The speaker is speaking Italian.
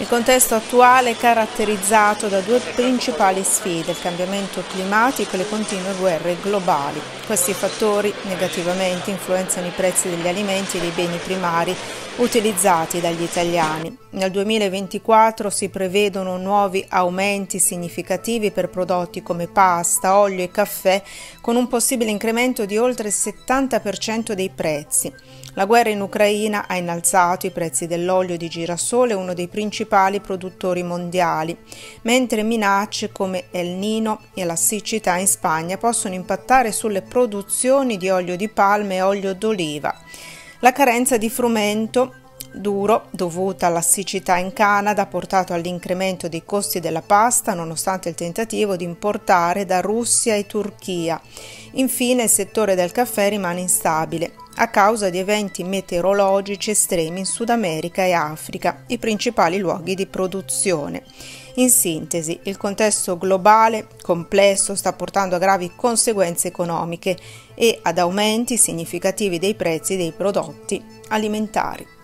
Il contesto attuale è caratterizzato da due principali sfide: il cambiamento climatico e le continue guerre globali. Questi fattori negativamente influenzano i prezzi degli alimenti e dei beni primari utilizzati dagli italiani. Nel 2024 si prevedono nuovi aumenti significativi per prodotti come pasta, olio e caffè, con un possibile incremento di oltre il 70% dei prezzi. La guerra in Ucraina ha innalzato i prezzi dell'olio di girasole, uno dei principali produttori mondiali, mentre minacce come El Niño e la siccità in Spagna possono impattare sulle produzioni di olio di palma e olio d'oliva. La carenza di frumento duro dovuta alla siccità in Canada ha portato all'incremento dei costi della pasta, nonostante il tentativo di importare da Russia e Turchia. Infine, il settore del caffè rimane instabile a causa di eventi meteorologici estremi in Sud America e Africa, i principali luoghi di produzione. In sintesi, il contesto globale complesso sta portando a gravi conseguenze economiche e ad aumenti significativi dei prezzi dei prodotti alimentari.